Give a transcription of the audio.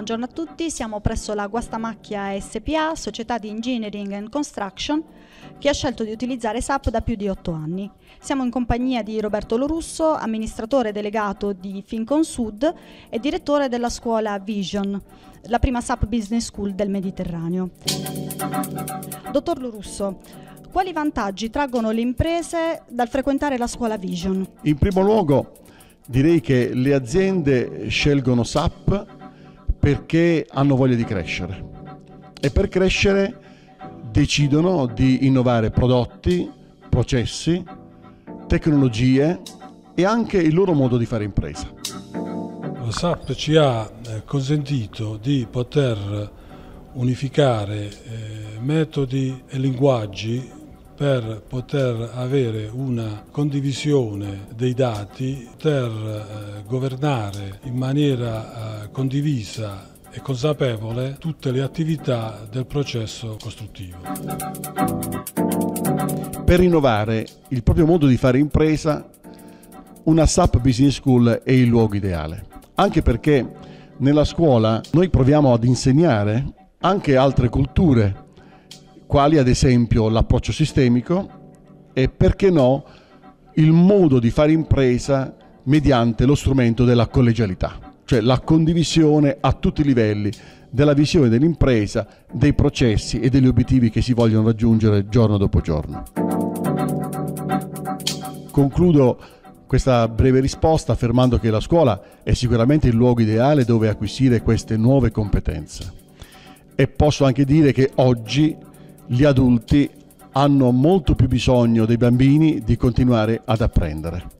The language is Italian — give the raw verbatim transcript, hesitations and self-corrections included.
buongiorno a tutti, siamo presso la Guastamacchia S P A, società di engineering and construction, che ha scelto di utilizzare S A P da più di otto anni. Siamo in compagnia di Roberto Lorusso, amministratore delegato di Finconsud e direttore della scuola Vision, la prima S A P Business School del Mediterraneo. Dottor Lorusso, quali vantaggi traggono le imprese dal frequentare la scuola Vision? In primo luogo direi che le aziende scelgono S A P perché hanno voglia di crescere e per crescere decidono di innovare prodotti, processi, tecnologie e anche il loro modo di fare impresa. La S A P ci ha consentito di poter unificare eh, metodi e linguaggi per poter avere una condivisione dei dati, poter eh, governare in maniera eh, condivisa e consapevole tutte le attività del processo costruttivo. Per innovare il proprio modo di fare impresa, una S A P Business School è il luogo ideale, anche perché nella scuola noi proviamo ad insegnare anche altre culture, quali ad esempio l'approccio sistemico e, perché no, il modo di fare impresa mediante lo strumento della collegialità, cioè la condivisione a tutti i livelli della visione dell'impresa, dei processi e degli obiettivi che si vogliono raggiungere giorno dopo giorno. Concludo questa breve risposta affermando che la scuola è sicuramente il luogo ideale dove acquisire queste nuove competenze. E posso anche dire che oggi gli adulti hanno molto più bisogno dei bambini di continuare ad apprendere.